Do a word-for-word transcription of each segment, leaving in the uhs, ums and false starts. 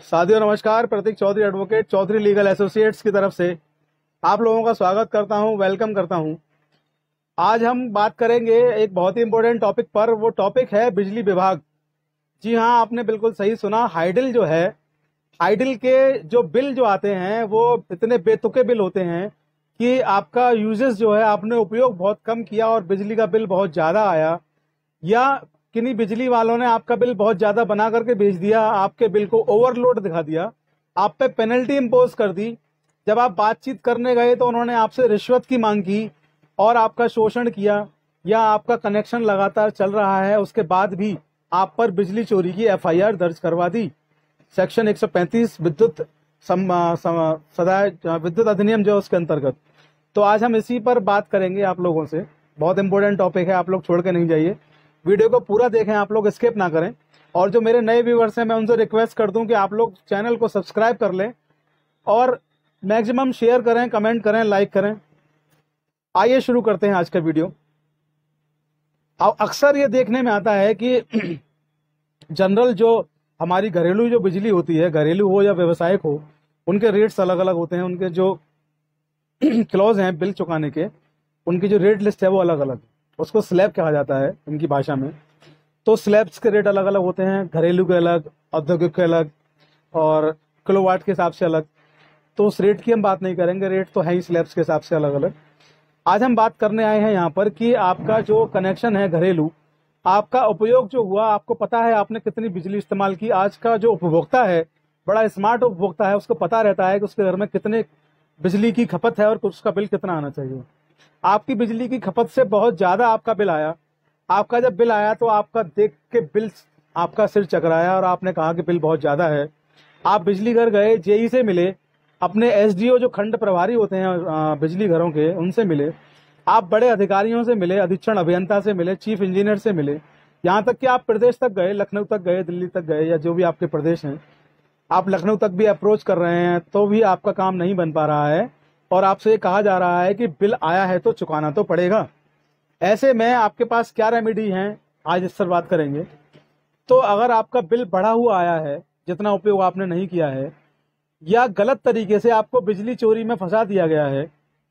साथियों नमस्कार। Prateek Chaudhary advocate Chaudhary legal associates की तरफ से आप लोगों का स्वागत करता हूं, वेलकम करता हूं। आज हम बात करेंगे एक बहुत ही इंपॉर्टेंट टॉपिक पर। वो टॉपिक है बिजली विभाग। जी हां, आपने बिल्कुल सही सुना। हाइडिल जो है, हाइडिल के जो बिल जो आते हैं वो इतने बेतुके बिल होते हैं कि आपका यूजेस जो है, आपने उपयोग बहुत कम किया और बिजली का बिल बहुत ज्यादा आया, या किन्हीं बिजली वालों ने आपका बिल बहुत ज्यादा बना करके भेज दिया, आपके बिल को ओवरलोड दिखा दिया, आप पे पेनल्टी इंपोज कर दी। जब आप बातचीत करने गए तो उन्होंने आपसे रिश्वत की मांग की और आपका शोषण किया, या आपका कनेक्शन लगातार चल रहा है उसके बाद भी आप पर बिजली चोरी की एफ आई आर दर्ज करवा दी। सेक्शन एक सौ पैंतीस विद्युत सम, सम, सदाय विद्युत अधिनियम जो है उसके अंतर्गत। तो आज हम इसी पर बात करेंगे आप लोगों से। बहुत इंपॉर्टेंट टॉपिक है, आप लोग छोड़ के नहीं जाइए, वीडियो को पूरा देखें, आप लोग स्किप ना करें। और जो मेरे नए व्यूवर्स हैं मैं उनसे रिक्वेस्ट कर दूं कि आप लोग चैनल को सब्सक्राइब कर लें और मैक्सिमम शेयर करें, कमेंट करें, लाइक करें। आइए शुरू करते हैं आज का वीडियो। अब अक्सर ये देखने में आता है कि जनरल जो हमारी घरेलू जो बिजली होती है, घरेलू हो या व्यवसायिक हो, उनके रेट्स अलग अलग होते हैं। उनके जो क्लॉज हैं बिल चुकाने के, उनकी जो रेट लिस्ट है वो अलग अलग, उसको स्लैब कहा जाता है इनकी भाषा में। तो स्लैब्स के रेट अलग अलग होते हैं, घरेलू के अलग, औद्योगिक के अलग और किलोवाट के हिसाब से अलग। तो उस रेट की हम बात नहीं करेंगे, रेट तो है ही स्लैब्स के हिसाब से अलग अलग। आज हम बात करने आए हैं यहाँ पर कि आपका जो कनेक्शन है घरेलू, आपका उपयोग जो हुआ, आपको पता है आपने कितनी बिजली इस्तेमाल की। आज का जो उपभोक्ता है, बड़ा स्मार्ट उपभोक्ता है, उसको पता रहता है कि उसके घर में कितने बिजली की खपत है और उसका बिल कितना आना चाहिए। आपकी बिजली की खपत से बहुत ज्यादा आपका बिल आया। आपका जब बिल आया तो आपका देख के बिल आपका सिर चकराया और आपने कहा कि बिल बहुत ज्यादा है। आप बिजली घर गए, जे ई से मिले, अपने एस डी ओ जो खंड प्रभारी होते हैं बिजली घरों के, उनसे मिले, आप बड़े अधिकारियों से मिले, अधीक्षण अभियंता से मिले, चीफ इंजीनियर से मिले, यहाँ तक कि आप प्रदेश तक गए, लखनऊ तक गए, दिल्ली तक गए, या जो भी आपके प्रदेश हैं, आप लखनऊ तक भी अप्रोच कर रहे हैं तो भी आपका काम नहीं बन पा रहा है और आपसे कहा जा रहा है कि बिल आया है तो चुकाना तो पड़ेगा। ऐसे में आपके पास क्या रेमेडी है, आज इस पर बात करेंगे। तो अगर आपका बिल बढ़ा हुआ आया है, जितना उपयोग आपने नहीं किया है, या गलत तरीके से आपको बिजली चोरी में फंसा दिया गया है,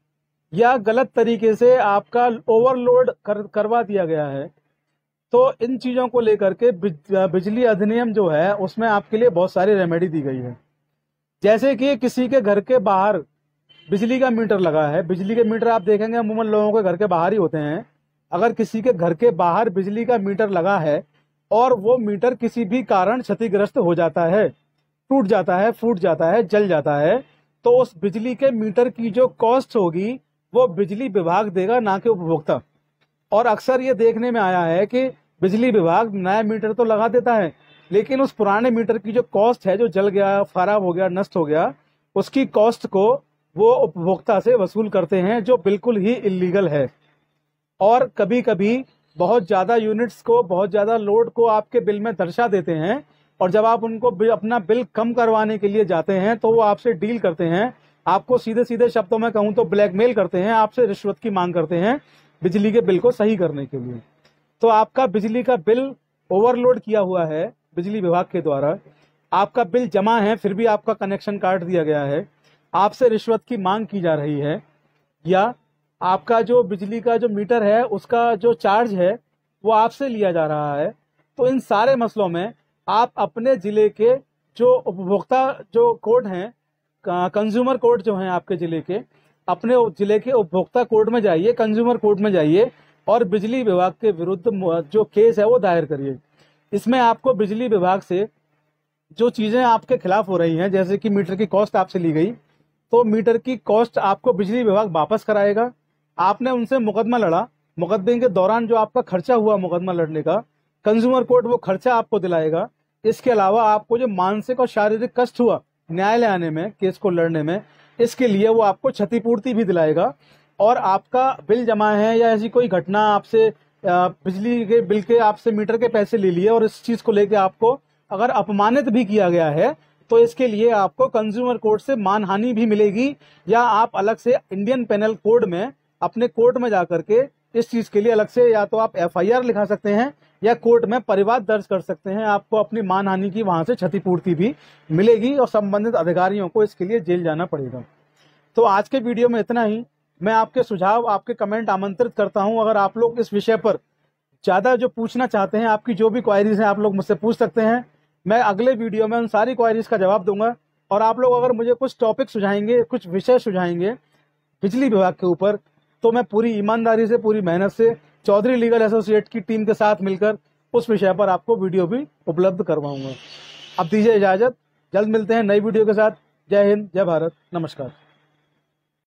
या गलत तरीके से आपका ओवरलोड कर, करवा दिया गया है, तो इन चीजों को लेकर के बिजली अधिनियम जो है उसमें आपके लिए बहुत सारी रेमेडी दी गई है। जैसे कि किसी के घर के बाहर बिजली का मीटर लगा है, बिजली के मीटर आप देखेंगे अमूमन लोगों के घर के बाहर ही होते हैं। अगर किसी के घर के बाहर बिजली का मीटर लगा है और वो मीटर किसी भी कारण क्षतिग्रस्त हो जाता है, टूट जाता है, फूट जाता है, जल जाता है, तो उस बिजली के मीटर की जो कॉस्ट होगी वो बिजली विभाग देगा, ना कि उपभोक्ता। और अक्सर ये देखने में आया है कि बिजली विभाग नया मीटर तो लगा देता है, लेकिन उस पुराने मीटर की जो कॉस्ट है, जो जल गया, खराब हो गया, नष्ट हो गया, उसकी कॉस्ट को वो उपभोक्ता से वसूल करते हैं, जो बिल्कुल ही इलीगल है। और कभी कभी बहुत ज्यादा यूनिट्स को, बहुत ज्यादा लोड को आपके बिल में दर्शा देते हैं, और जब आप उनको अपना बिल कम करवाने के लिए जाते हैं तो वो आपसे डील करते हैं, आपको सीधे सीधे शब्दों में कहूं तो ब्लैकमेल करते हैं, आपसे रिश्वत की मांग करते हैं बिजली के बिल को सही करने के लिए। तो आपका बिजली का बिल ओवरलोड किया हुआ है बिजली विभाग के द्वारा, आपका बिल जमा है फिर भी आपका कनेक्शन काट दिया गया है, आपसे रिश्वत की मांग की जा रही है, या आपका जो बिजली का जो मीटर है उसका जो चार्ज है वो आपसे लिया जा रहा है। तो इन सारे मसलों में आप अपने जिले के जो उपभोक्ता जो कोर्ट हैं, कंज्यूमर कोर्ट जो हैं आपके जिले के, अपने जिले के उपभोक्ता कोर्ट में जाइए, कंज्यूमर कोर्ट में जाइए और बिजली विभाग के विरुद्ध जो केस है वो दायर करिए। इसमें आपको बिजली विभाग से जो चीजें आपके खिलाफ हो रही हैं, जैसे कि मीटर की कॉस्ट आपसे ली गई, तो मीटर की कॉस्ट आपको बिजली विभाग वापस कराएगा। आपने उनसे मुकदमा लड़ा, मुकदमे के दौरान जो आपका खर्चा हुआ मुकदमा लड़ने का, कंज्यूमर कोर्ट वो खर्चा आपको दिलाएगा। इसके अलावा आपको जो मानसिक और शारीरिक कष्ट हुआ न्यायालय आने में, केस को लड़ने में, इसके लिए वो आपको क्षतिपूर्ति भी दिलाएगा। और आपका बिल जमा है या ऐसी कोई घटना, आपसे बिजली के बिल के, आपसे मीटर के पैसे ले लिए और इस चीज को लेकर आपको अगर अपमानित भी किया गया है, तो इसके लिए आपको कंज्यूमर कोर्ट से मानहानि भी मिलेगी, या आप अलग से इंडियन पेनल कोड में अपने कोर्ट में जाकर के इस चीज के लिए अलग से या तो आप एफ आई आर लिखा सकते हैं या कोर्ट में परिवाद दर्ज कर सकते हैं। आपको अपनी मानहानि की वहां से क्षतिपूर्ति भी मिलेगी और संबंधित अधिकारियों को इसके लिए जेल जाना पड़ेगा। तो आज के वीडियो में इतना ही। मैं आपके सुझाव, आपके कमेंट आमंत्रित करता हूं। अगर आप लोग इस विषय पर ज्यादा जो पूछना चाहते हैं, आपकी जो भी क्वायरीज हैं आप लोग मुझसे पूछ सकते हैं। मैं अगले वीडियो में उन सारी क्वायरीज का जवाब दूंगा। और आप लोग अगर मुझे कुछ टॉपिक सुझाएंगे, कुछ विषय सुझाएंगे बिजली विभाग के ऊपर, तो मैं पूरी ईमानदारी से, पूरी मेहनत से चौधरी लीगल एसोसिएट की टीम के साथ मिलकर उस विषय पर आपको वीडियो भी उपलब्ध करवाऊंगा। अब दीजिए इजाजत, जल्द मिलते हैं नई वीडियो के साथ। जय हिंद, जय भारत, नमस्कार।